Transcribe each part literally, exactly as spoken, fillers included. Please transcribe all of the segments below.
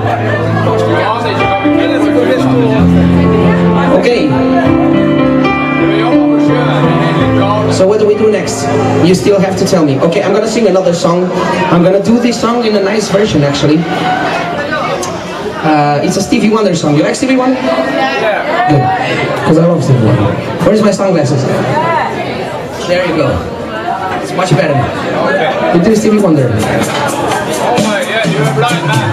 Okay. So what do we do next? You still have to tell me. Okay, I'm gonna sing another song. I'm gonna do this song in a nice version, actually. Uh, it's a Stevie Wonder song. You like Stevie Wonder? Yeah. Good. Because I love Stevie Wonder. Where's my sunglasses? There you go. It's much better. Okay. You do Stevie Wonder. Oh my, yeah, you're a blind man.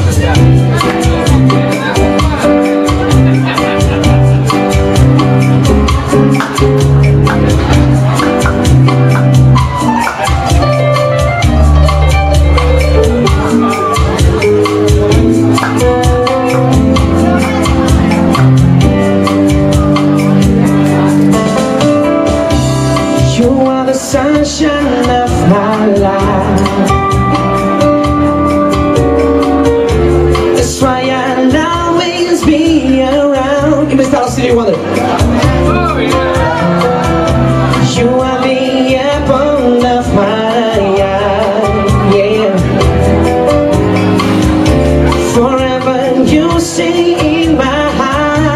Sunshine of my life. That's why I'll always be around. Give me style Stevie Wonder. Oh, yeah. You are the apple of my eye, yeah. Forever you stay in my heart.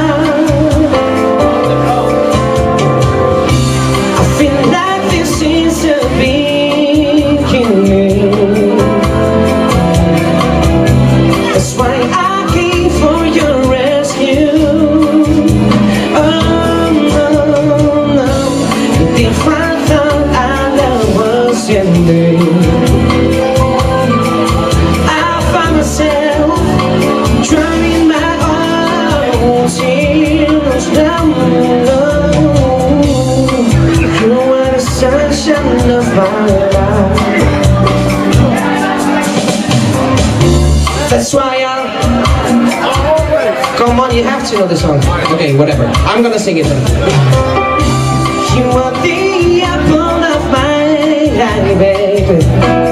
I feel like this is a beginning. That's why I came for your rescue. Oh no, no, if I thought I was ending, I found myself drowning my own tears down low. You are the sunshine of my life. That's why I... Come on, you have to know the song. Okay, whatever. I'm gonna sing it then. You are the apple of my eye, baby.